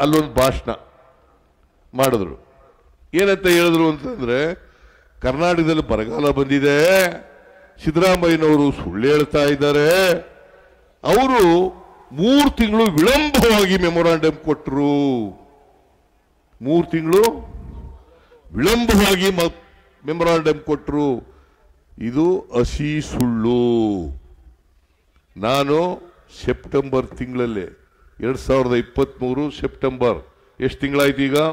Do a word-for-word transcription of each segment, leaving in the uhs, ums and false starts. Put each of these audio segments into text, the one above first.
ಅಲ್ಲೊಂದು ಭಾಷಣ ಮಾಡಿದ್ರು. ಏನಂತ ಹೇಳಿದ್ರು ಅಂತಂದ್ರೆ, ಕರ್ನಾಟಕದಲ್ಲಿ ಬರಗಾಲ ಬಂದಿದೆ, ಸಿದ್ದರಾಮಯ್ಯನವರು ಸುಳ್ಳು ಹೇಳ್ತಾ ಇದ್ದಾರೆ, ಅವರು ಮೂರು ತಿಂಗಳು ವಿಳಂಬವಾಗಿ ಮೆಮೊರಾಂಡಮ್ ಕೊಟ್ಟರು, ಮೂರು ತಿಂಗಳು ವಿಳಂಬವಾಗಿ ಮೆಮೊರಾಂಡಮ್ ಕೊಟ್ಟರು. ಇದು ಹಸಿ ಸುಳ್ಳು. ನಾನು ಸೆಪ್ಟೆಂಬರ್ ತಿಂಗಳಲ್ಲಿ ಎರಡ್ ಸಾವಿರದ ಇಪ್ಪತ್ತ್ ಮೂರು ಸೆಪ್ಟೆಂಬರ್ ಎಷ್ಟು ತಿಂಗಳಾಯ್ತು ಈಗ?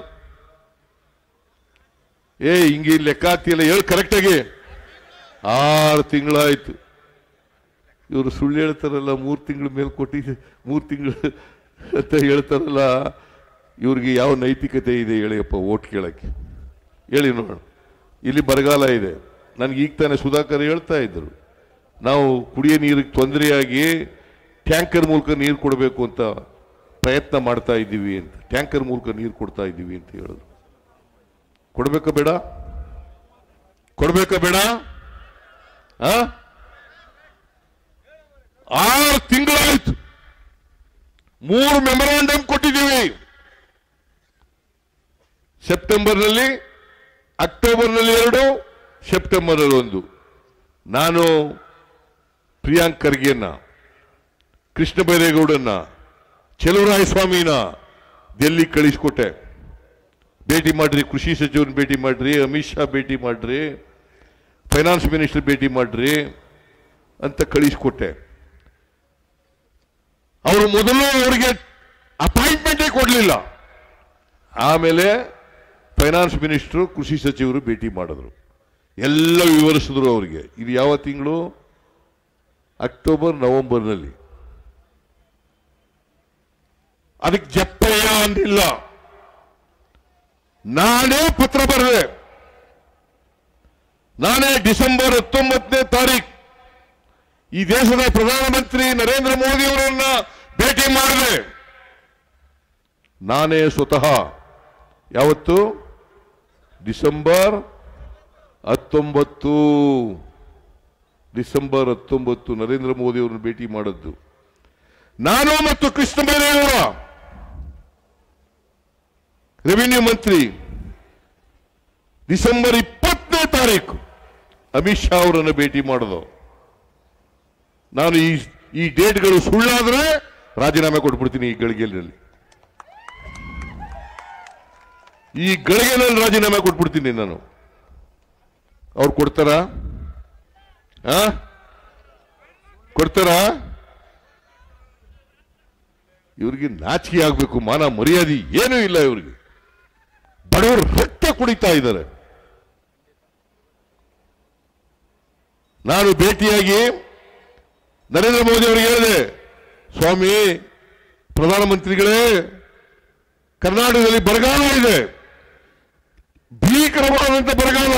ಏ ಹಿಂಗೆ ಲೆಕ್ಕ ಆಗ್ತಿಲ್ಲ, ಹೇಳಿ ಕರೆಕ್ಟಾಗಿ. ಆರು ತಿಂಗಳಾಯ್ತು. ಇವರು ಸುಳ್ಳು ಹೇಳ್ತಾರಲ್ಲ, ಮೂರು ತಿಂಗಳ ಮೇಲೆ ಕೊಟ್ಟಿದ್ದೆ, ಮೂರು ತಿಂಗಳು ಅಂತ ಹೇಳ್ತಾರಲ್ಲ, ಇವ್ರಿಗೆ ಯಾವ ನೈತಿಕತೆ ಇದೆ ಹೇಳಿಯಪ್ಪ ಓಟ್ ಕೇಳಕ್ಕೆ? ಹೇಳಿ ನೋಡೋಣ. ಇಲ್ಲಿ ಬರಗಾಲ ಇದೆ. ನನಗೆ ಈಗ ತಾನೇ ಸುಧಾಕರ್ ಹೇಳ್ತಾ ಇದ್ರು, ನಾವು ಕುಡಿಯೋ ನೀರಿಗೆ ತೊಂದರೆಯಾಗಿ ಟ್ಯಾಂಕರ್ ಮೂಲಕ ನೀರು ಕೊಡಬೇಕು ಅಂತ ಪ್ರಯತ್ನ ಮಾಡ್ತಾ ಇದ್ದೀವಿ ಅಂತ, ಟ್ಯಾಂಕರ್ ಮೂಲಕ ನೀರು ಕೊಡ್ತಾ ಇದ್ದೀವಿ ಅಂತ ಹೇಳಿದ್ರು. ಕೊಡ್ಬೇಕಾ ಬೇಡ? ಕೊಡ್ಬೇಕಾ ಬೇಡ? ಆರು ತಿಂಗಳಾಯ್ತು, ಮೂರು ಮೆಮೊರಾಂಡಮ್ ಕೊಟ್ಟಿದ್ದೀವಿ. ಸೆಪ್ಟೆಂಬರ್ನಲ್ಲಿ, ಅಕ್ಟೋಬರ್ನಲ್ಲಿ ಎರಡು, ಸೆಪ್ಟೆಂಬರ್ನಲ್ಲಿ ಒಂದು. ನಾನು ಪ್ರಿಯಾಂಕ್ ಖರ್ಗೆಯನ್ನ, ಕೃಷ್ಣ ಬೈರೇಗೌಡನ್ನ, ಚೆಲುವರಾಯ ಸ್ವಾಮಿನ ಡೆಲ್ಲಿ ಕಳಿಸ್ಕೊಟ್ಟೆ. ಭೇಟಿ ಮಾಡ್ರಿ, ಕೃಷಿ ಸಚಿವರನ್ನ ಭೇಟಿ ಮಾಡ್ರಿ, ಅಮಿತ್ ಶಾ ಭೇಟಿ ಮಾಡ್ರಿ, ಫೈನಾನ್ಸ್ ಮಿನಿಸ್ಟರ್ ಭೇಟಿ ಮಾಡ್ರಿ ಅಂತ ಕಳಿಸ್ಕೊಟ್ಟೆ. ಅವರು ಮೊದಲು ಅವರಿಗೆ ಅಪಾಯಿಂಟ್ಮೆಂಟೇ ಕೊಡಲಿಲ್ಲ. ಆಮೇಲೆ ಫೈನಾನ್ಸ್ ಮಿನಿಸ್ಟರ್, ಕೃಷಿ ಸಚಿವರು ಭೇಟಿ ಮಾಡಿದ್ರು, ಎಲ್ಲ ವಿವರಿಸಿದ್ರು ಅವರಿಗೆ. ಇದು ಯಾವ ತಿಂಗಳು? ಅಕ್ಟೋಬರ್ ನವೆಂಬರ್ನಲ್ಲಿ. ಅದಕ್ಕೆ ಜಪ್ಪಯ್ಯ ಅಂದಿಲ್ಲ, ನಾನೇ ಪತ್ರ ಬರೆದೆ. ನಾನೇ ಡಿಸೆಂಬರ್ ಹತ್ತೊಂಬತ್ತನೇ ತಾರೀಕು ಈ ದೇಶದ ಪ್ರಧಾನಮಂತ್ರಿ ನರೇಂದ್ರ ಮೋದಿ ಅವರನ್ನ ಭೇಟಿ ಮಾಡಿದೆ. ನಾನೇ ಸ್ವತಃ. ಯಾವತ್ತು? ಡಿಸೆಂಬರ್ ಹತ್ತೊಂಬತ್ತು ಡಿಸೆಂಬರ್ ಹತ್ತೊಂಬತ್ತು ನರೇಂದ್ರ ಮೋದಿ ಅವರನ್ನು ಭೇಟಿ ಮಾಡಿದ್ದು ನಾನು ಮತ್ತು ಕೃಷ್ಣ ಬೈರೇಗೌಡ ರೆವಿನ್ಯೂ ಮಂತ್ರಿ. ಡಿಸೆಂಬರ್ ಇಪ್ಪತ್ತನೇ ತಾರೀಕು ಅಮಿತ್ ಶಾ ಅವರನ್ನು ಭೇಟಿ ಮಾಡಿದ್ರು. ನಾನು ಈ ಈ ಡೇಟ್ಗಳು ಸುಳ್ಳಾದ್ರೆ ರಾಜೀನಾಮೆ ಕೊಟ್ಬಿಡ್ತೀನಿ ಈ ಗಳಿಗೆಯಲ್ಲಿ. ಈ ಗಳಿಗೆನಲ್ಲಿ ರಾಜೀನಾಮೆ ಕೊಟ್ಬಿಡ್ತೀನಿ ನಾನು. ಅವ್ರು ಕೊಡ್ತಾರ? ಕೊಡ್ತಾರ? ಇವ್ರಿಗೆ ನಾಚಿಕೆ ಆಗ್ಬೇಕು, ಮಾನ ಮರ್ಯಾದೆ ಏನೂ ಇಲ್ಲ ಇವ್ರಿಗೆ. ಬಡವರು ರಕ್ತ ಕುಡಿತಾ ಇದ್ದಾರೆ. ನಾನು ಭೇಟಿಯಾಗಿ ನರೇಂದ್ರ ಮೋದಿ ಅವರಿಗೆ ಹೇಳಿದೆ, ಸ್ವಾಮಿ ಪ್ರಧಾನಮಂತ್ರಿಗಳೇ, ಕರ್ನಾಟಕದಲ್ಲಿ ಬರಗಾಲ ಇದೆ, ಭೀಕರವಾದಂಥ ಬರಗಾಲ.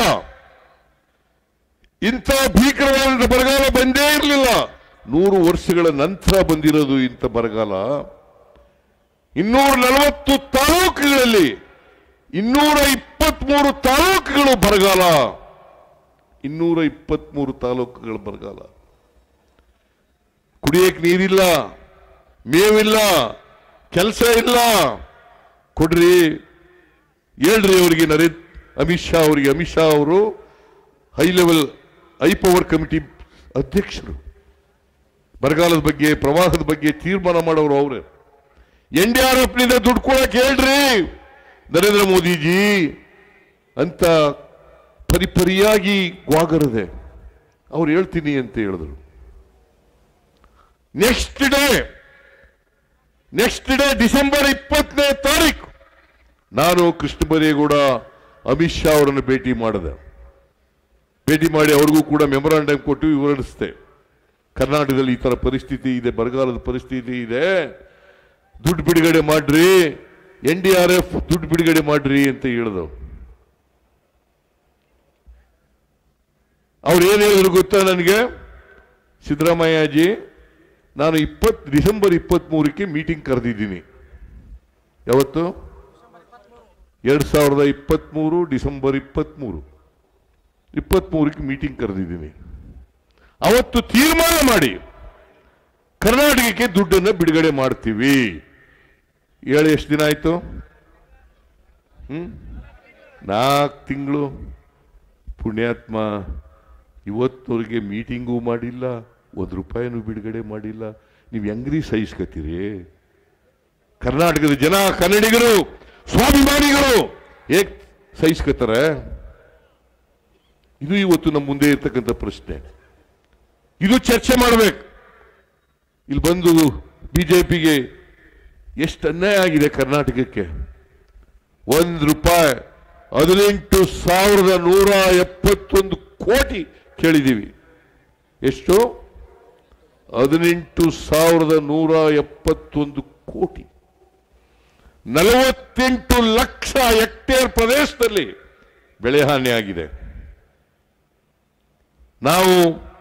ಇಂಥ ಭೀಕರವಾದಂಥ ಬರಗಾಲ ಬಂದೇ ಇರಲಿಲ್ಲ. ನೂರು ವರ್ಷಗಳ ನಂತರ ಬಂದಿರೋದು ಇಂಥ ಬರಗಾಲ. ಇನ್ನೂರ ನಲವತ್ತು ತಾಲೂಕುಗಳಲ್ಲಿ ಇನ್ನೂರ ಇಪ್ಪತ್ಮೂರು ತಾಲೂಕುಗಳು ಬರಗಾಲ. ಇನ್ನೂರ ಇಪ್ಪತ್ಮೂರು ತಾಲೂಕುಗಳ ಬರಗಾಲ. ಕುಡಿಯಕ್ಕೆ ನೀರಿಲ್ಲ, ಮೇವಿಲ್ಲ, ಕೆಲಸ ಇಲ್ಲ. ಕೊಡ್ರಿ, ಹೇಳ್ರಿ ಅವರಿಗೆ. ನರೇಂದ್ರ ಅಮಿತ್ ಶಾ ಅವರಿಗೆ. ಅಮಿತ್ ಶಾ ಅವರು high level high power committee ಅಧ್ಯಕ್ಷರು. ಬರಗಾಲದ ಬಗ್ಗೆ, ಪ್ರವಾಹದ ಬಗ್ಗೆ ತೀರ್ಮಾನ ಮಾಡೋರು ಅವರೇ. ಎನ್ ಡಿ ಆರ್ ಎಫ್ ನಿಂದ ದುಡ್ಡು ಕೊಡಕ್ಕೆ ಹೇಳ್ರಿ ನರೇಂದ್ರ ಮೋದಿಜಿ ಅಂತ ಪರಿಪರಿಯಾಗಿ ಗ್ವಾಗರದೆ ಅವ್ರು ಹೇಳ್ತೀನಿ ಅಂತ ಹೇಳಿದ್ರು. Next day next day December ಇಪ್ಪತ್ತನೇ ತಾರೀಕು ನಾನು ಕೃಷ್ಣ ಬೈರೇಗೌಡ ಅಮಿತ್ ಶಾ ಅವರನ್ನು ಭೇಟಿ ಮಾಡಿದೆ. ಭೇಟಿ ಮಾಡಿ ಅವ್ರಿಗೂ ಕೂಡ ಮೆಮೊರಾಂಡಮ್ ಕೊಟ್ಟು ವಿವರಿಸಿದೆ. ಕರ್ನಾಟಕದಲ್ಲಿ ಈ ತರ ಪರಿಸ್ಥಿತಿ ಇದೆ, ಬರಗಾಲದ ಪರಿಸ್ಥಿತಿ ಇದೆ, ದುಡ್ಡು ಬಿಡುಗಡೆ ಮಾಡ್ರಿ, ಎನ್ ಡಿ ಆರ್ ಎಫ್ ದುಡ್ಡು ಬಿಡುಗಡೆ ಮಾಡ್ರಿ ಅಂತ ಹೇಳಿದ್ರು. ಅವ್ರು ಏನ್ ಹೇಳಿದ್ರು ಗೊತ್ತಾ ನನಗೆ? ಸಿದ್ದರಾಮಯ್ಯಜಿ, ನಾನು ಇಪ್ಪತ್ ಡಿಸೆಂಬರ್ ಇಪ್ಪತ್ತ್ ಮೂರಕ್ಕೆ ಮೀಟಿಂಗ್ ಕರೆದಿದ್ದೀನಿ. ಯಾವತ್ತು? ಎರಡ್ ಸಾವಿರದ ಇಪ್ಪತ್ತ್ ಮೂರು ಡಿಸೆಂಬರ್ ಇಪ್ಪತ್ತ್ ಮೂರು ಇಪ್ಪತ್ತ್ ಮೂರಕ್ಕೆ ಮೀಟಿಂಗ್ ಕರೆದಿದ್ದೀನಿ. ಅವತ್ತು ತೀರ್ಮಾನ ಮಾಡಿ ಕರ್ನಾಟಕಕ್ಕೆ ದುಡ್ಡನ್ನು ಬಿಡುಗಡೆ ಮಾಡ್ತೀವಿ ಹೇಳಿ ಎಷ್ಟು ದಿನ ಆಯ್ತು? ಹ್ಮ್ ನಾಲ್ಕು ತಿಂಗಳು. ಪುಣ್ಯಾತ್ಮ ಇವತ್ತವರೆಗೆ ಮೀಟಿಂಗೂ ಮಾಡಿಲ್ಲ, ಒಂದು ರೂಪಾಯಿನೂ ಬಿಡುಗಡೆ ಮಾಡಿಲ್ಲ. ನೀವು ಹೆಂಗ್ರಿ ಸಹಿಸ್ಕತ್ತೀರಿ? ಕರ್ನಾಟಕದ ಜನ, ಕನ್ನಡಿಗರು, ಸ್ವಾಭಿಮಾನಿಗಳು ಹೇಗ್ ಸಹಿಸ್ಕತ್ತಾರೆ? ಇದು ಇವತ್ತು ನಮ್ಮ ಮುಂದೆ ಇರ್ತಕ್ಕಂಥ ಪ್ರಶ್ನೆ. ಇದು ಚರ್ಚೆ ಮಾಡಬೇಕು. ಇಲ್ಲಿ ಬಂದು ಬಿಜೆಪಿಗೆ ಎಷ್ಟು ಅನ್ಯಾಯ ಆಗಿದೆ ಕರ್ನಾಟಕಕ್ಕೆ. ಒಂದು ರೂಪಾಯಿ ಹದಿನೆಂಟು ಸಾವಿರದ ನೂರ ಎಪ್ಪತ್ತೊಂದು ಕೋಟಿ ಕೇಳಿದ್ದೀವಿ. ಎಷ್ಟು? ಹದಿನೆಂಟು ಸಾವಿರದ ನೂರ ಎಪ್ಪತ್ತೊಂದು ಕೋಟಿ. ನಲವತ್ತೆಂಟು ಲಕ್ಷ ಹೆಕ್ಟೇರ್ ಪ್ರದೇಶದಲ್ಲಿ ಬೆಳೆ ಹಾನಿ ಆಗಿದೆ. ನಾವು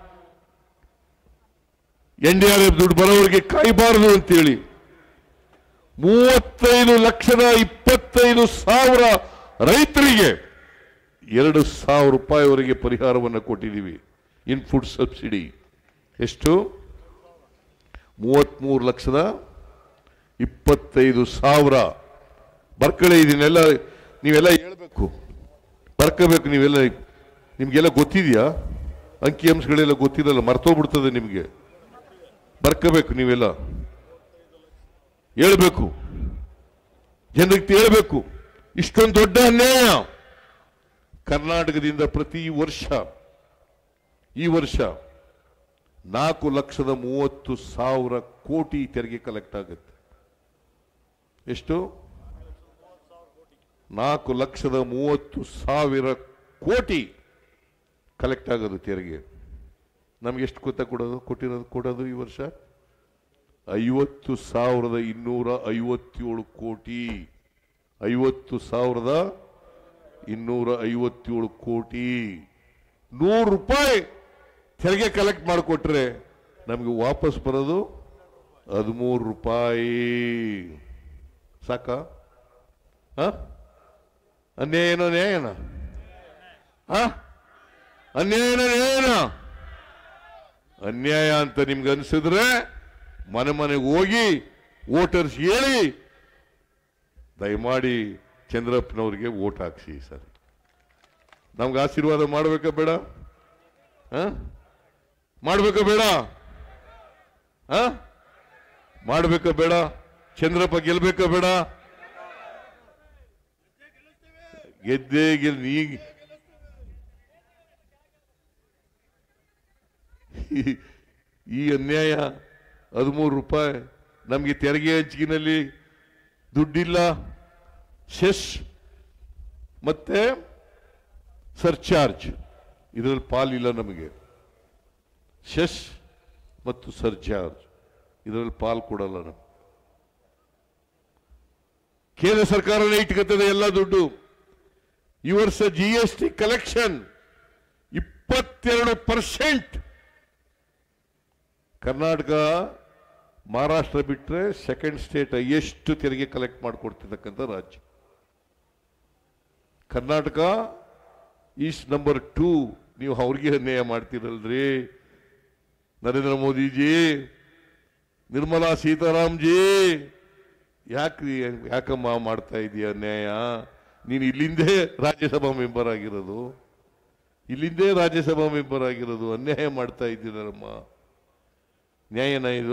ಎನ್ ಡಿ ಆರ್ ಎಫ್ ದುಡ್ಡು ಬರೋವರೆಗೆ ಕಾಯಬಾರದು ಅಂತೇಳಿ ಮೂವತ್ತೈದು ಲಕ್ಷದ ಇಪ್ಪತ್ತೈದು ಸಾವಿರ ರೈತರಿಗೆ ಎರಡು ಸಾವಿರ ರೂಪಾಯಿವರೆಗೆ ಪರಿಹಾರವನ್ನು ಕೊಟ್ಟಿದ್ದೀವಿ. ಇನ್ ಫುಡ್ ಸಬ್ಸಿಡಿ ಎಷ್ಟು? ಮೂವತ್ಮೂರು ಲಕ್ಷದ ಇಪ್ಪತ್ತೈದು ಸಾವಿರ. ಬರ್ಕಳೆ ಇದನ್ನೆಲ್ಲ ನೀವೆಲ್ಲ ಹೇಳ್ಬೇಕು, ಬರ್ಕೋಬೇಕು. ನೀವೆಲ್ಲ ನಿಮ್ಗೆಲ್ಲ ಗೊತ್ತಿದೆಯಾ? ಅಂಕಿಅಂಶಗಳೆಲ್ಲ ಗೊತ್ತಿರಲ್ಲ, ಮರ್ತೋಗ್ಬಿಡ್ತದೆ ನಿಮಗೆ. ಬರ್ಕೋಬೇಕು, ನೀವೆಲ್ಲ ಹೇಳ್ಬೇಕು, ಜನರಿಗೆ ಹೇಳ್ಬೇಕು. ಇಷ್ಟೊಂದು ದೊಡ್ಡ ಅನ್ಯಾಯ ಕರ್ನಾಟಕದಿಂದ ಪ್ರತಿ ವರ್ಷ, ಈ ವರ್ಷ ನಾಲ್ಕು ಲಕ್ಷದ ಮೂವತ್ತು ಸಾವಿರ ಕೋಟಿ ತೆರಿಗೆ ಕಲೆಕ್ಟ್ ಆಗುತ್ತೆ. ಎಷ್ಟು? ನಾಲ್ಕು ಲಕ್ಷದ ಮೂವತ್ತು ಸಾವಿರ ಕೋಟಿ ಕಲೆಕ್ಟ್ ಆಗೋದು ತೆರಿಗೆ. ನಮ್ಗೆ ಎಷ್ಟು ಗೊತ್ತಾ ಕೊಡೋದು? ಕೊಟ್ಟಿರೋದು ಕೊಡೋದು ಈ ವರ್ಷ ಐವತ್ತು ಸಾವಿರದ ಇನ್ನೂರ ಐವತ್ತೇಳು ಕೋಟಿ. ಐವತ್ತು ಸಾವಿರದ ಇನ್ನೂರ ಐವತ್ತೇಳು ಕೋಟಿ. ನೂರು ರೂಪಾಯಿ ತೆರಿಗೆ ಕಲೆಕ್ಟ್ ಮಾಡಿಕೊಟ್ರೆ ನಮಗೆ ವಾಪಸ್ ಬರೋದು ಹದಿಮೂರು ರೂಪಾಯಿ. ಸಾಕ? ಅನ್ಯಾಯನೋ ನ್ಯಾಯನ? ಅನ್ಯಾಯನ ನ್ಯಾಯನ? ಅನ್ಯಾಯ ಅಂತ ನಿಮ್ಗೆ ಅನ್ಸಿದ್ರೆ ಮನೆ ಮನೆಗೆ ಹೋಗಿ ವೋಟರ್ಸ್ ಹೇಳಿ ದಯಮಾಡಿ ಚಂದ್ರಪ್ಪನವ್ರಿಗೆ ವೋಟ್ ಹಾಕ್ಸಿ. ಸರ್ ನಮ್ಗೆ ಆಶೀರ್ವಾದ ಮಾಡ್ಬೇಕಾ ಬೇಡ? ಮಾಡ್ಬೇಕಾ ಬೇಡ? ಮಾಡ್ಬೇಕಾ ಬೇಡ? ಚಂದ್ರಪ್ಪ ಗೆಲ್ಬೇಕಾ ಬೇಡ? ಗೆದ್ದೇ ಗೆಲ್ ನೀ ಈ ಅನ್ಯಾಯ ಹದಿಮೂರು ರೂಪಾಯಿ. ನಮಗೆ ತೆರಿಗೆ ಹಂಚಿಕೆನಲ್ಲಿ ದುಡ್ಡಿಲ್ಲ, ಸೆಸ್ ಮತ್ತೆ ಸರ್ಚಾರ್ಜ್ ಇದರಲ್ಲಿ ಪಾಲಿಲ್ಲ. ನಮಗೆ ಸೆಸ್ ಮತ್ತು ಸರ್ಚಾರ್ಜ್ ಇದರಲ್ಲಿ ಪಾಲ್ ಕೊಡಲ್ಲ. ನಮ್ಗೆ ಕೇಂದ್ರ ಸರ್ಕಾರನೇ ಇಟ್ಕೊತದೆ ಎಲ್ಲ ದುಡ್ಡು. ಈ ವರ್ಷ ಜಿ ಎಸ್ ಟಿ ಕಲೆಕ್ಷನ್ ಇಪ್ಪತ್ತೆರಡು ಪರ್ಸೆಂಟ್. ಕರ್ನಾಟಕ ಮಹಾರಾಷ್ಟ್ರ ಬಿಟ್ಟರೆ ಸೆಕೆಂಡ್ ಸ್ಟೇಟ್ ಎಷ್ಟು ತೆರಿಗೆ ಕಲೆಕ್ಟ್ ಮಾಡಿಕೊಡ್ತಿರ್ತಕ್ಕಂಥ ರಾಜ್ಯ ಕರ್ನಾಟಕ. Is number two. ನೀವು ಅವ್ರಿಗೆ ಅನ್ಯಾಯ ಮಾಡ್ತೀರಲ್ರಿ ನರೇಂದ್ರ ಮೋದಿಜಿ, ನಿರ್ಮಲಾ ಸೀತಾರಾಮ್ ಜಿ. ಯಾಕ್ರಿ ಯಾಕಮ್ಮ ಮಾಡ್ತಾ ಇದೀಯ ಅನ್ಯಾಯ? ನೀನು ಇಲ್ಲಿಂದೇ ರಾಜ್ಯಸಭಾ ಮೆಂಬರ್ ಆಗಿರೋದು, ಇಲ್ಲಿಂದೇ ರಾಜ್ಯಸಭಾ ಮೆಂಬರ್ ಆಗಿರೋದು, ಅನ್ಯಾಯ ಮಾಡ್ತಾ ಇದ್ದೀರಮ್ಮ. ನ್ಯಾಯನ ಇದು?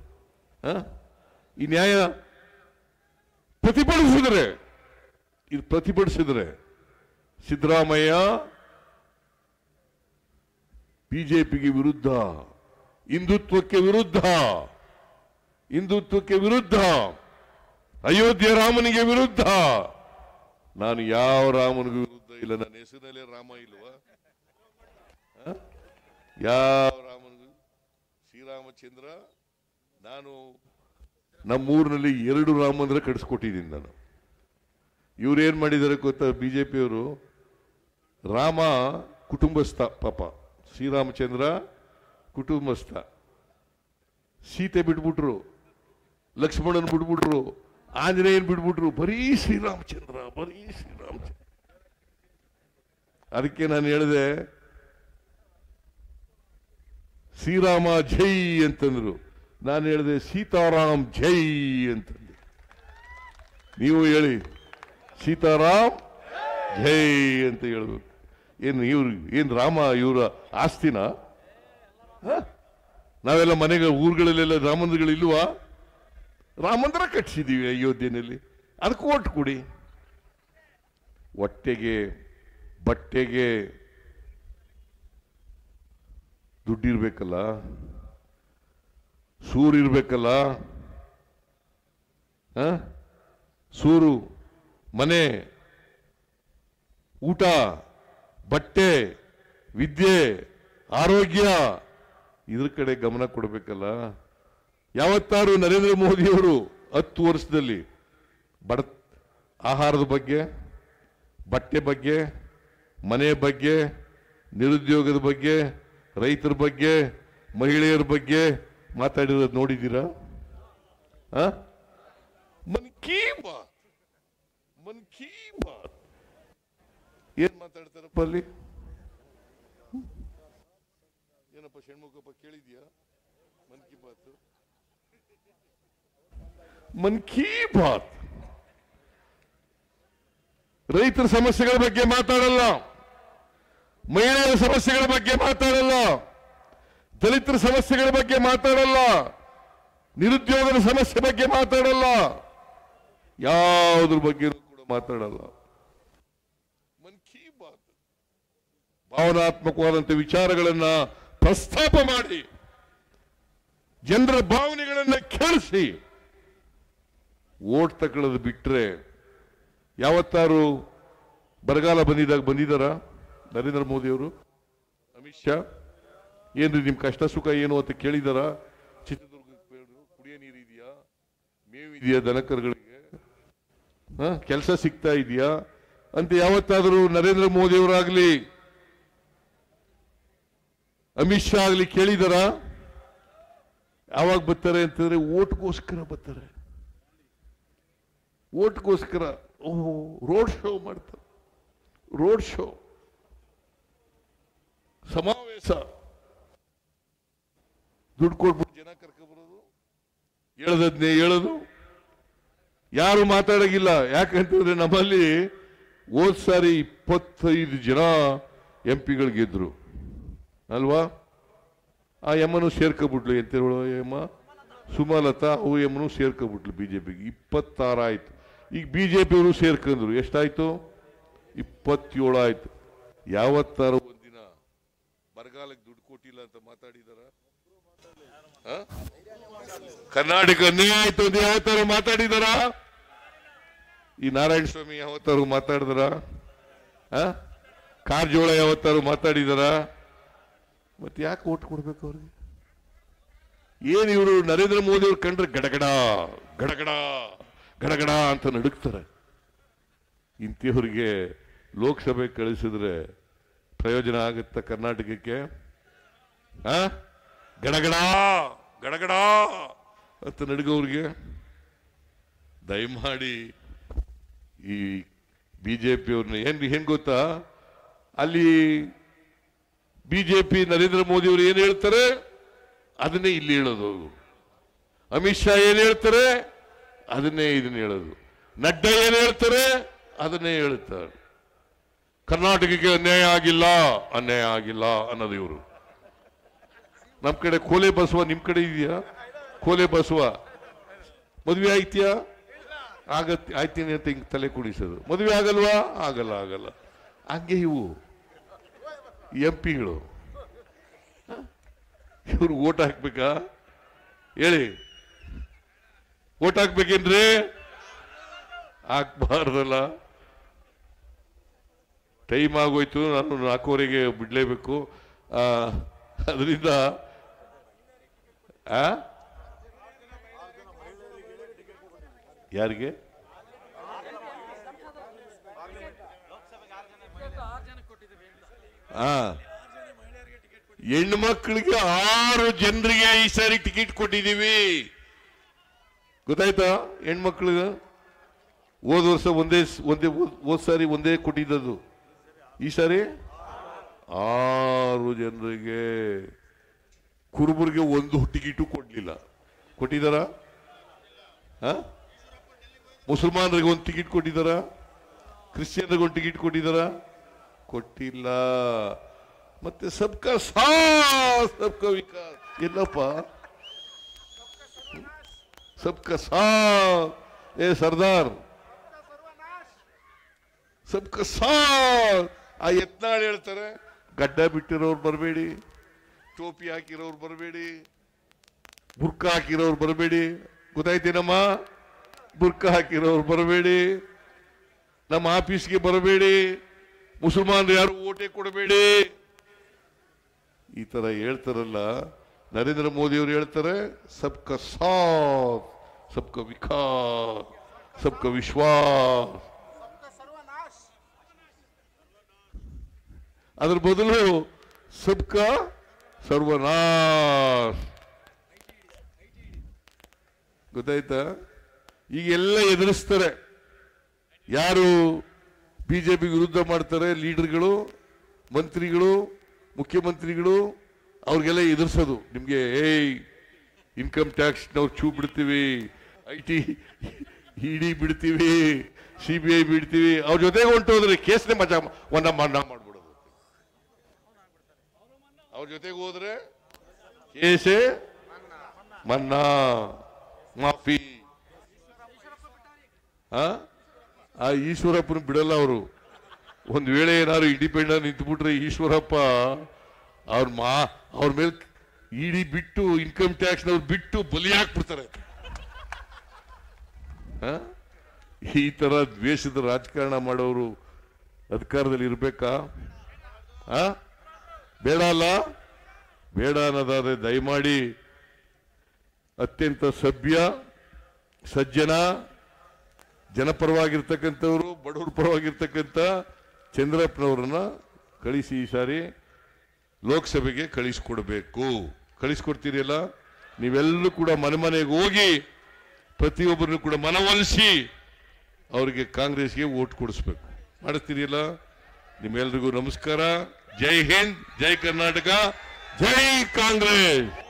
ಈ ನ್ಯಾಯ ಪ್ರತಿಭಟಿಸಿದ್ರೆ, ಇದು ಪ್ರತಿಭಟಿಸಿದ್ರೆ ಸಿದ್ದರಾಮಯ್ಯ ಬಿಜೆಪಿಗೆ ವಿರುದ್ಧ, ಹಿಂದುತ್ವಕ್ಕೆ ವಿರುದ್ಧ, ಹಿಂದುತ್ವಕ್ಕೆ ವಿರುದ್ಧ, ಅಯೋಧ್ಯೆ ರಾಮನಿಗೆ ವಿರುದ್ಧ. ನಾನು ಯಾವ ರಾಮನಿಗೂ ವಿರುದ್ಧ ಇಲ್ಲ. ನನ್ನ ಹೆಸರಿನಲ್ಲೇ ರಾಮ ಇಲ್ವಾ? ಯಾವ ರಾಮನಿಗೂ? ಶ್ರೀರಾಮಚಂದ್ರ. ನಾನು ನಮ್ಮೂರಿನಲ್ಲಿ ಎರಡು ರಾಮ ಮಂದಿರ ಕಟ್ಟಿಸ್ಕೊಟ್ಟಿದ್ದೀನಿ ನಾನು. ಇವ್ರೇನ್ ಮಾಡಿದ್ದಾರೆ ಗೊತ್ತಾ? ಬಿಜೆಪಿಯವರು ರಾಮ ಕುಟುಂಬಸ್ಥ, ಪಾಪ ಶ್ರೀರಾಮಚಂದ್ರ ಕುಟುಂಬಸ್ಥ. ಸೀತೆ ಬಿಟ್ಬಿಟ್ರು, ಲಕ್ಷ್ಮಣನ್ ಬಿಟ್ಬಿಟ್ರು, ಆಂಜನೇಯನ್ ಬಿಟ್ಬಿಟ್ರು, ಬರೀ ಶ್ರೀರಾಮಚಂದ್ರ, ಬರೀ ಶ್ರೀರಾಮಚಂದ್ರ. ಅದಕ್ಕೆ ನಾನು ಹೇಳಿದೆ ಶ್ರೀರಾಮ ಜೈ ಅಂತಂದ್ರು. ನಾನು ಹೇಳಿದೆ ಸೀತಾರಾಮ್ ಜೈ ಅಂತಂದೆ. ನೀವು ಹೇಳಿ ಸೀತಾರಾಮ್ ಜೈ ಅಂತ ಹೇಳ್ಬೇಕು. ಏನು ಇವ್ರು ಏನ್ ರಾಮ ಇವರ ಆಸ್ತಿನ? ನಾವೆಲ್ಲ ಮನೆಗಳ ಊರುಗಳಲ್ಲೆಲ್ಲ ರಾಮ ಮಂದಿರಗಳು ಇಲ್ವಾ? ರಾಮ ಮಂದಿರ ಕಟ್ಟಿಸಿದೀವಿ ಅಯೋಧ್ಯೆಯಲ್ಲಿ, ಅದಕ್ಕೆ ಓಟ್ ಕೊಡಿ. ಹೊಟ್ಟೆಗೆ ಬಟ್ಟೆಗೆ ದುಡ್ಡಿರ್ಬೇಕಲ್ಲ, ಸೂರಿರ್ಬೇಕಲ್ಲ. ಸೂರು, ಮನೆ, ಊಟ, ಬಟ್ಟೆ, ವಿದ್ಯೆ, ಆರೋಗ್ಯ, ಇದ್ರ ಕಡೆ ಗಮನ ಕೊಡಬೇಕಲ್ಲ. ಯಾವತ್ತಾರು ನರೇಂದ್ರ ಮೋದಿಯವರು ಹತ್ತು ವರ್ಷದಲ್ಲಿ ಬಡ ಆಹಾರದ ಬಗ್ಗೆ, ಬಟ್ಟೆ ಬಗ್ಗೆ, ಮನೆ ಬಗ್ಗೆ, ನಿರುದ್ಯೋಗದ ಬಗ್ಗೆ, ರೈತರ ಬಗ್ಗೆ, ಮಹಿಳೆಯರ ಬಗ್ಗೆ ಮಾತಾಡಿರೋದು ನೋಡಿದ್ದೀರಾ? ಮನ್ ಕೀ ಬಾತ್, ಮನ್ ಕೀ ಬಾತ್ ಏನ್ ಮಾತಾಡ್ತಾರಪ್ಪ ಅಲ್ಲಿ? ಏನಪ್ಪ ಷಣ್ಮುಖಪ್ಪ ಕೇಳಿದ್ಯಾ? ಮನ್ ಕಿ ಬಾತ್, ಮನ್ ಕಿ ಬಾತ್. ರೈತರ ಸಮಸ್ಯೆಗಳ ಬಗ್ಗೆ ಮಾತಾಡಲ್ಲ, ಮಹಿಳೆಯರ ಸಮಸ್ಯೆಗಳ ಬಗ್ಗೆ ಮಾತಾಡಲ್ಲ, ದಲಿತರ ಸಮಸ್ಯೆಗಳ ಬಗ್ಗೆ ಮಾತಾಡಲ್ಲ, ನಿರುದ್ಯೋಗದ ಸಮಸ್ಯೆ ಬಗ್ಗೆ ಮಾತಾಡಲ್ಲ, ಯಾವುದ್ರ ಬಗ್ಗೆ ಕೂಡ ಮಾತಾಡಲ್ಲ. ಮನ್ ಕಿ ಬಾತ್ ಭಾವನಾತ್ಮಕವಾದಂಥ ವಿಚಾರಗಳನ್ನ ಪ್ರಸ್ತಾಪ ಮಾಡಿ ಜನರ ಭಾವನೆಗಳನ್ನ ಕೇಳಿಸಿ ಓಟ್ ತಗೊಳ್ಳೋದು ಬಿಟ್ರೆ, ಯಾವತ್ತಾರು ಬರಗಾಲ ಬಂದಿದಾಗ ಬಂದಿದ್ದಾರ ನರೇಂದ್ರ ಮೋದಿ ಅವರು, ಅಮಿತ್ ಶಾ? ಏನ್ರಿ ನಿಮ್ ಕಷ್ಟ ಸುಖ ಏನು ಅಂತ ಕೇಳಿದಾರ? ಚಿತ್ರದುರ್ಗ ಕುಡಿಯ ನೀರು ಇದೆಯಾ, ಮೇವು ಇದೆಯಾ ದನಕರುಗಳಿಗೆ, ಕೆಲಸ ಸಿಗ್ತಾ ಇದೆಯಾ ಅಂತ ಯಾವತ್ತಾದರೂ ನರೇಂದ್ರ ಮೋದಿ ಅವರಾಗ್ಲಿ ಅಮಿತ್ ಶಾ ಆಗ್ಲಿ ಕೇಳಿದಾರ? ಯಾವಾಗ ಬರ್ತಾರೆ ಅಂತಂದ್ರೆ ಓಟ್ಗೋಸ್ಕರ ಬರ್ತಾರೆ, ಓಟ್ಗೋಸ್ಕರ. ಓಹೋ, ರೋಡ್ ಶೋ ಮಾಡ್ತಾರೆ, ರೋಡ್ ಶೋ, ಸಮಾವೇಶ, ದುಡ್ಡು ಕೊಟ್ಬಿಟ್ಟು ಜನ ಕರ್ಕೊಂಡ್ಬರೋದು, ಹೇಳದದ್ನೇ ಹೇಳೋದು, ಯಾರು ಮಾತಾಡೋಗಿಲ್ಲ. ಯಾಕಂತಂದ್ರೆ ನಮ್ಮಲ್ಲಿ ಹೋದ್ ಸಾರಿ ಇಪ್ಪತ್ತೈದು ಜನ ಎಂ ಪಿಗಳು ಗೆದ್ರು ಅಲ್ವಾ? ಆ ಎಮ್ಮನು ಸೇರ್ಕೊಬಿಟ್ಲು, ಎಂತೇಳು ಎಮ್ಮ ಸುಮಲತಾ, ಅವು ಎಮ್ಮನು ಸೇರ್ಕೊಬಿಟ್ಲು ಬಿಜೆಪಿಗೆ. ಇಪ್ಪತ್ತಾರು ಆಯ್ತು. ಈಗ ಬಿಜೆಪಿಯವರು ಸೇರ್ಕೊಂಡ್ರು, ಎಷ್ಟಾಯ್ತು? ಇಪ್ಪತ್ತೇಳು ಆಯ್ತು. ಯಾವತ್ತಾರ ಒಂದಿನ ಬರಗಾಲಕ್ಕೆ ದುಡ್ಡು ಕೊಟ್ಟಿಲ್ಲ ಅಂತ ಮಾತಾಡಿದಾರ? ಕರ್ನಾಟಕ ಅನ್ಯಾಯ ಆಯ್ತು ಅಂತ ಯಾವತ್ತಾರು ಮಾತಾಡಿದಾರ? ಈ ನಾರಾಯಣ ಸ್ವಾಮಿ ಯಾವತ್ತಾರು ಮಾತಾಡಿದಾರ? ಕಾರಜೋಳ ಯಾವತ್ತಾರು ಮಾತಾಡಿದಾರ? ಮತ್ತೆ ಯಾಕೆ ಓಟ್ ಕೊಡ್ಬೇಕು ಅವ್ರಿಗೆ? ಏನ್ ಇವರು ನರೇಂದ್ರ ಮೋದಿ ಅವ್ರು ಕಂಡ್ರೆ ಗಡಗಡ ಗಡಗಡ ಗಡಗಡ ಅಂತ ನಡುಕ್ತಾರೆ. ಇಂಥವ್ರಿಗೆ ಲೋಕಸಭೆ ಕಳಿಸಿದ್ರೆ ಪ್ರಯೋಜನ ಆಗುತ್ತ ಕರ್ನಾಟಕಕ್ಕೆ? ಆ ಗಡಗಡ ಗಡಗಡ ಅಂತ ನಡುಗೋರಿಗೆ ದಯಮಾಡಿ ಈ ಬಿಜೆಪಿಯವ್ರನ್ನ ಏನ್ ಏನ್ ಗೊತ್ತಾ, ಅಲ್ಲಿ ಬಿಜೆಪಿ ನರೇಂದ್ರ ಮೋದಿ ಅವರು ಏನ್ ಹೇಳ್ತಾರೆ ಅದನ್ನೇ ಇಲ್ಲಿ ಹೇಳೋದು, ಅಮಿತ್ ಶಾ ಏನ್ ಹೇಳ್ತಾರೆ ಅದನ್ನೇ ಇದನ್ನ ಹೇಳೋದು, ನಡ್ಡಾ ಏನ್ ಹೇಳ್ತಾರೆ ಅದನ್ನೇ ಹೇಳ್ತಾರೆ. ಕರ್ನಾಟಕಕ್ಕೆ ಅನ್ಯಾಯ ಆಗಿಲ್ಲ, ಅನ್ಯಾಯ ಆಗಿಲ್ಲ ಅನ್ನೋದು ಇವರು. ನಮ್ ಕಡೆ ಕೋಲೆ ಬಸವ, ನಿಮ್ ಕಡೆ ಇದೆಯಾ ಕೋಲೆ ಬಸವ? ಮದುವೆ ಆಯ್ತೀಯಾ? ಆಗತ್ ಆಯ್ತೀನಿ ಅಂತ ಹಿಂಗ್ ತಲೆ ಕುಡಿಸೋದು. ಮದುವೆ ಆಗಲ್ವಾ? ಆಗಲ್ಲ ಆಗಲ್ಲ. ಹಂಗೆ ಇವು ಎಂ ಪಿಗಳು ಇವ್ರು ಓಟ್ ಹಾಕ್ಬೇಕಾ ಹೇಳಿ? ಓಟ್ ಹಾಕ್ಬೇಕೇನ್ರಿ? ಹಾಕ್ಬಾರ್ದಲ್ಲ. ಟೈಮ್ ಆಗೋಯ್ತು, ನಾನು ನಾಲ್ಕೂವರೆಗೆ ಬಿಡ್ಲೇಬೇಕು. ಅದರಿಂದ ಯಾರಿಗೆ ಆ ಹೆಣ್ಣು ಮಕ್ಕಳಿಗೆ ಆರು ಜನರಿಗೆ ಈ ಸಾರಿ ಟಿಕೆಟ್ ಕೊಟ್ಟಿದ್ದೀವಿ, ಗೊತ್ತಾಯ್ತಾ? ಹೆಣ್ಮಕ್ಳಿಗೆ ಹೋದ ವರ್ಷ ಒಂದೇ ಒಂದೇ ಹೋದ್ ಸಾರಿ ಒಂದೇ ಕೊಟ್ಟಿದ್ದದು, ಈ ಸಾರಿ ಆರು ಜನರಿಗೆ. ಕುರುಬರಿಗೆ ಒಂದು ಟಿಕೆಟು ಕೊಡ್ಲಿಲ್ಲ, ಕೊಟ್ಟಿದಾರ? ಮುಸಲ್ಮಾನರಿಗೆ ಒಂದು ಟಿಕೆಟ್ ಕೊಟ್ಟಿದ್ದಾರ? ಕ್ರಿಶ್ಚಿಯನ್ರಿಗೆ ಒಂದು ಟಿಕೆಟ್ ಕೊಟ್ಟಿದ್ದಾರ? ಕೊಟ್ಟಿಲ್ಲ. ಮತ್ತೆ ಸಬ್ಕಾ ಸಾಥ್ ಸಬ್ಕಾ ವಿಕಾಸ್ ಎಲ್ಲಪ್ಪ? ಸಬ್ಕಾ ಸಾಥ್ ಏ ಸರ್ದಾರ್, ಸಬ್ಕಾ ಸಾಥ್. ಆ ಯತ್ನಾಳ್ ಹೇಳ್ತಾರೆ, ಗಡ್ಡ ಬಿಟ್ಟಿರೋರು ಬರಬೇಡಿ, ಟೋಪಿ ಹಾಕಿರೋರು ಬರಬೇಡಿ, ಬುರ್ಕಾ ಹಾಕಿರೋರು ಬರಬೇಡಿ. ಗೊತ್ತಾಯ್ತೇನಮ್ಮ? ಬುರ್ಕಾ ಹಾಕಿರೋರು ಬರಬೇಡಿ, ನಮ್ಮ ಆಫೀಸ್ಗೆ ಬರಬೇಡಿ, ಮುಸಲ್ಮಾನರು ಯಾರು ಓಟೆ ಕೊಡಬೇಡಿ, ಈ ತರ ಹೇಳ್ತಾರಲ್ಲ. ನರೇಂದ್ರ ಮೋದಿ ಅವರು ಹೇಳ್ತಾರೆ ಸಬ್ಕಾ ಸಾಥ್ ಸಬ್ಕಾ ವಿಕಾಸ್ ಸಬ್ಕಾ ವಿಶ್ವಾಸ್. ಅದ್ರ ಬದಲು ಸಬ್ಕಾ ಸರ್ವನಾಶ್. ಗೊತ್ತಾಯ್ತಾ? ಈಗೆಲ್ಲ ಎದುರಿಸ್ತಾರೆ. ಯಾರು ಬಿಜೆಪಿ ವಿರುದ್ಧ ಮಾಡ್ತಾರೆ, ಲೀಡರ್ಗಳು, ಮಂತ್ರಿಗಳು, ಮುಖ್ಯಮಂತ್ರಿಗಳು, ಅವ್ರಿಗೆಲ್ಲ ಎದುರಿಸೋದು. ನಿಮ್ಗೆ ಏಯ್ ಇನ್ಕಮ್ ಟ್ಯಾಕ್ಸ್ ನಾವು ಚೂ ಬಿಡ್ತೀವಿ, ಐ ಟಿ ಇಡಿ ಬಿಡ್ತೀವಿ, ಸಿ ಬಿ ಐ ಬಿಡ್ತೀವಿ. ಅವ್ರ ಜೊತೆಗೆ ಹೊಂಟೋದ್ರೆ ಕೇಸ್ನೇ ಮಜಾ ಒಂದ ಮನ್ನಾ ಮಾಡ್ಬಿಡೋದು. ಅವ್ರ ಜೊತೆಗೆ ಹೋದ್ರೆ ಕೇಸೇ ಮನ್ನಾ, ಮಾಫಿ. ಆ ಈಶ್ವರಪ್ಪನ ಬಿಡಲ್ಲ ಅವರು. ಒಂದ್ ವೇಳೆ ಏನಾದ್ರು ಇಂಡಿಪೆಂಡೆಂಟ್ ನಿಂತುಬಿಟ್ರೆ ಈಶ್ವರಪ್ಪ ಅವ್ರ ಮಾ ಅವ್ರ ಮೇಲೆ ಇಡಿ ಬಿಟ್ಟು ಇನ್ಕಮ್ ಟ್ಯಾಕ್ಸ್ ನವ್ರು ಬಿಟ್ಟು ಬಲಿ ಹಾಕ್ಬಿಡ್ತಾರೆ. ಈ ತರ ದ್ವೇಷದ ರಾಜಕಾರಣ ಮಾಡೋರು ಅಧಿಕಾರದಲ್ಲಿ ಇರ್ಬೇಕಾ? ಬೇಡ ಅಲ್ಲ? ಬೇಡ ಅನ್ನೋದಾದ್ರೆ ದಯಮಾಡಿ ಅತ್ಯಂತ ಸಭ್ಯ, ಸಜ್ಜನ, ಜನಪರವಾಗಿರ್ತಕ್ಕಂಥವ್ರು, ಬಡವರ ಪರವಾಗಿರ್ತಕ್ಕಂಥ ಚಂದ್ರಪ್ಪನವ್ರನ್ನ ಕಳಿಸಿ ಈ ಸಾರಿ ಲೋಕಸಭೆಗೆ ಕಳಿಸ್ಕೊಡ್ಬೇಕು. ಕಳಿಸ್ಕೊಡ್ತೀರಿಯಲ್ಲ? ನೀವೆಲ್ಲರೂ ಕೂಡ ಮನೆ ಮನೆಗೆ ಹೋಗಿ ಪ್ರತಿಯೊಬ್ಬರನ್ನು ಕೂಡ ಮನವೊಲಿಸಿ ಅವರಿಗೆ ಕಾಂಗ್ರೆಸ್ಗೆ ವೋಟ್ ಕೊಡಿಸ್ಬೇಕು. ಮಾಡಿಸ್ತೀರಿಯಲ್ಲ? ನಿಮ್ಮೆಲ್ರಿಗೂ ನಮಸ್ಕಾರ. ಜೈ ಹಿಂದ್, ಜೈ ಕರ್ನಾಟಕ, ಜೈ ಕಾಂಗ್ರೆಸ್.